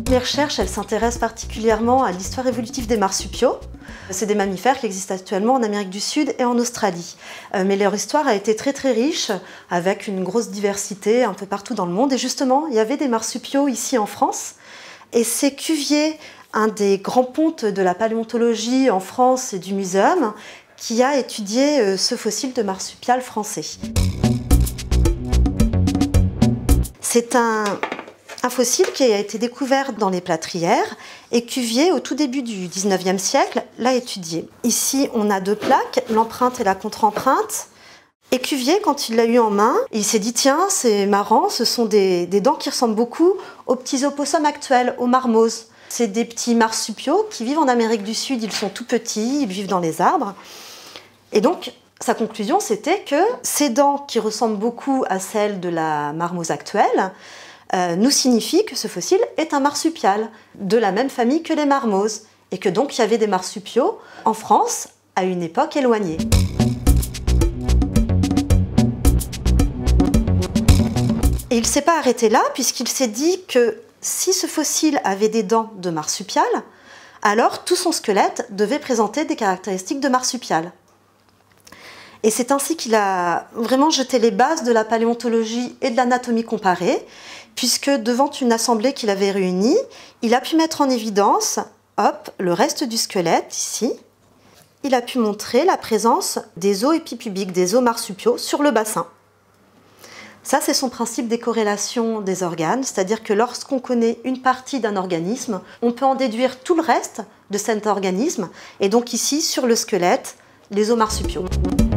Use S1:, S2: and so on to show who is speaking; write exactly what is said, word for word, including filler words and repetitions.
S1: Mes recherches, elles s'intéressent particulièrement à l'histoire évolutive des marsupiaux. C'est des mammifères qui existent actuellement en Amérique du Sud et en Australie. Mais leur histoire a été très très riche, avec une grosse diversité un peu partout dans le monde. Et justement, il y avait des marsupiaux ici en France. Et c'est Cuvier, un des grands pontes de la paléontologie en France et du muséum, qui a étudié ce fossile de marsupial français. C'est un... Un fossile qui a été découvert dans les plâtrières et Cuvier, au tout début du dix-neuvième siècle, l'a étudié. Ici, on a deux plaques, l'empreinte et la contre-empreinte. Et Cuvier, quand il l'a eu en main, il s'est dit « Tiens, c'est marrant, ce sont des, des dents qui ressemblent beaucoup aux petits opossums actuels, aux marmoses. » C'est des petits marsupiaux qui vivent en Amérique du Sud, ils sont tout petits, ils vivent dans les arbres. Et donc, sa conclusion, c'était que ces dents qui ressemblent beaucoup à celles de la marmose actuelle, Euh, nous signifie que ce fossile est un marsupial, de la même famille que les marmoses, et que donc il y avait des marsupiaux en France à une époque éloignée. Et il ne s'est pas arrêté là, puisqu'il s'est dit que si ce fossile avait des dents de marsupial, alors tout son squelette devait présenter des caractéristiques de marsupial. Et c'est ainsi qu'il a vraiment jeté les bases de la paléontologie et de l'anatomie comparée, puisque devant une assemblée qu'il avait réunie, il a pu mettre en évidence, hop, le reste du squelette, ici. Il a pu montrer la présence des os épipubiques, des os marsupiaux, sur le bassin. Ça, c'est son principe des corrélations des organes, c'est-à-dire que lorsqu'on connaît une partie d'un organisme, on peut en déduire tout le reste de cet organisme, et donc ici, sur le squelette, les os marsupiaux.